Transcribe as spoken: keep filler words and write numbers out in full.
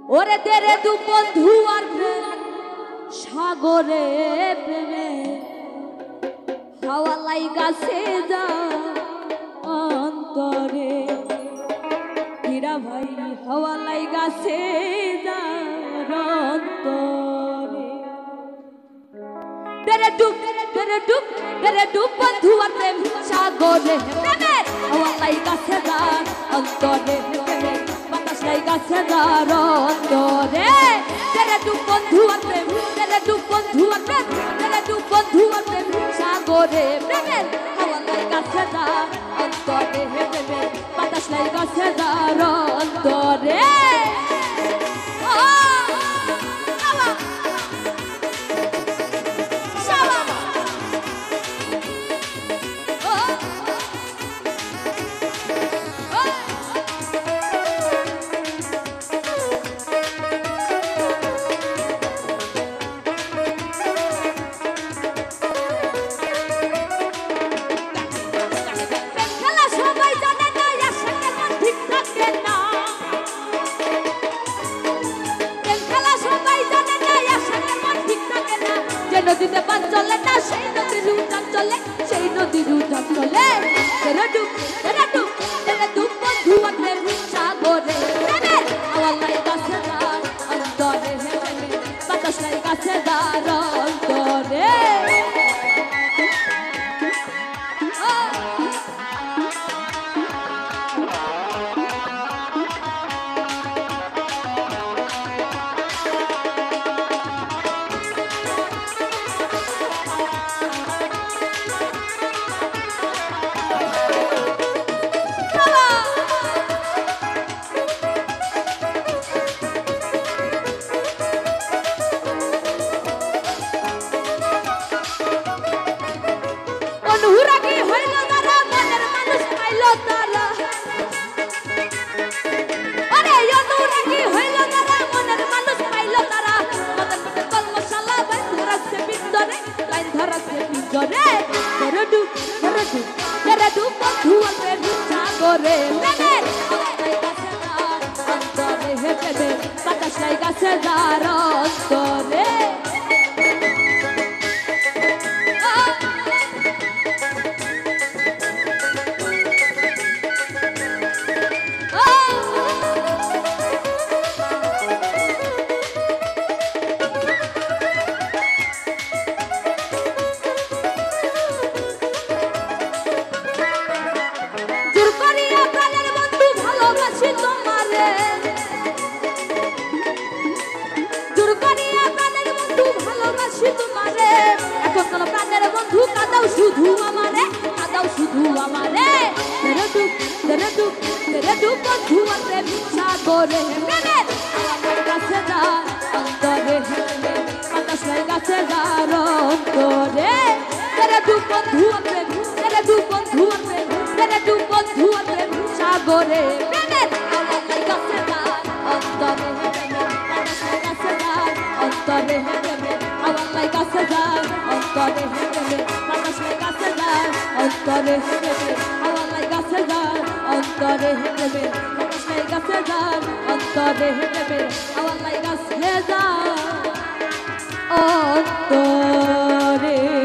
ওরে তেরে দু বন্ধু আর সাগরে প্রেমে হাওয়া লাইগাছে যা অন্তরে হীরা ভাই হাওয়া লাইগাছে যা অন্তরে তেরে ডুব তেরে ডুব তেরে ডুব বন্ধু আর প্রেম সাগরে প্রেমে হাওয়া লাইগাছে যা অন্তরে প্রেমে বাতাস লাইগাছে যা অন্তরে তেরে ডুব বন্ধু আর প্রেম তেরে ডুব বন্ধু আর প্রেম তেরে ডুব বন্ধু আর প্রেম সাগরে প্রেমে হাওয়া লাইগাছে যা অন্তরে প্রেমে বাতাস লাইগাছে যা অন্তরে নদীতে পান চলে না সেই নদীর উঠান চলে সেই নদীর উঠান চলে তেরে ডুব তেরে ডুব তেরে ডুব বন্ধু আর প্রেম সাগরে প্রেমের হাওয়া লাইগাছে যার অন্তরে প্রেমে বাতাস লাইগাছে যার অন্তরে অনুরাগী হইল তারা মনের মানুষ পাইল তারা আরে অনুরাগী হইল তারা মনের মানুষ পাইল তারা মনের মধ্যে কলমশালা বাইন ধরাছে পিঞ্জরে লাইন ধরাছে পিঞ্জরে তেরে ডুব তেরে ডুব তেরে ডুব বন্ধু আর প্রেম সাগরে প্রেমের লাইগাছে যার অন্তরে হে প্রেমে বাতাস লাইগাছে যার অন্তরে শুধু আমারে কাদাও শুধু আমারে তেরে ডুব তেরে ডুব তেরে ডুব বন্ধু আর প্রেম সাগরে প্রেমের হাওয়া লাইগাছে যার অন্তরে প্রেমে বাতাস লাইগাছে যার অন্তরে তেরে ডুব বন্ধু আর প্রেম তেরে ডুব বন্ধু আর প্রেম তেরে ডুব বন্ধু আর প্রেম সাগরে প্রেমের হাওয়া লাইগাছে যার অন্তরে প্রেমে বাতাস লাইগাছে যার অন্তরে প্রেমে হাওয়া লাইগাছে যার অন্তরে প্রেমে অন্তরে হেঁটে হাওয়া লাইগাছে যার অন্তরে হেঁটে বাতাস লাইগাছে যার অন্তরে হেঁটে হাওয়া লাইগাছে যার অন্তরে